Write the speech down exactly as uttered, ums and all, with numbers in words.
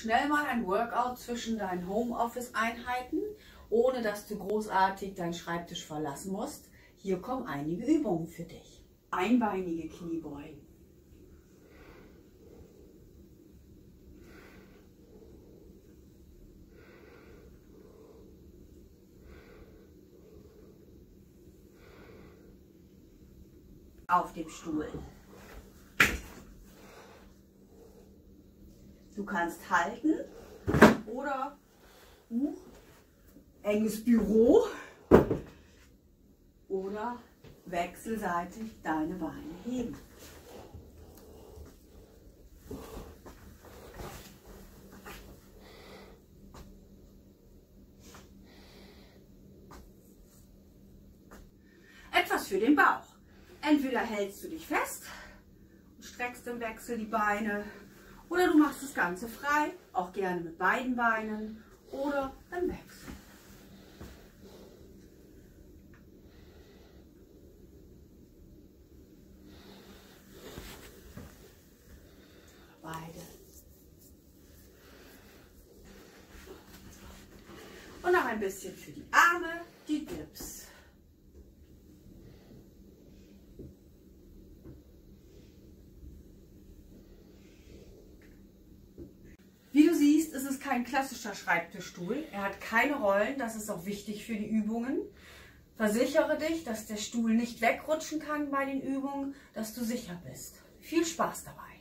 schnell mal ein Workout zwischen deinen Homeoffice-Einheiten, ohne dass du großartig deinen Schreibtisch verlassen musst. Hier kommen einige Übungen für dich. Einbeinige Kniebeugen. Auf dem Stuhl. Du kannst halten oder uh, enges Büro oder wechselseitig deine Beine heben. Etwas für den Bauch. Entweder hältst du dich fest und streckst im Wechsel die Beine, oder du machst das Ganze frei, auch gerne mit beiden Beinen oder im Wechsel. Beide. Und noch ein bisschen für die Arme, die Dips. Wie du siehst, ist es kein klassischer Schreibtischstuhl. Er hat keine Rollen, das ist auch wichtig für die Übungen. Versichere dich, dass der Stuhl nicht wegrutschen kann bei den Übungen, dass du sicher bist. Viel Spaß dabei!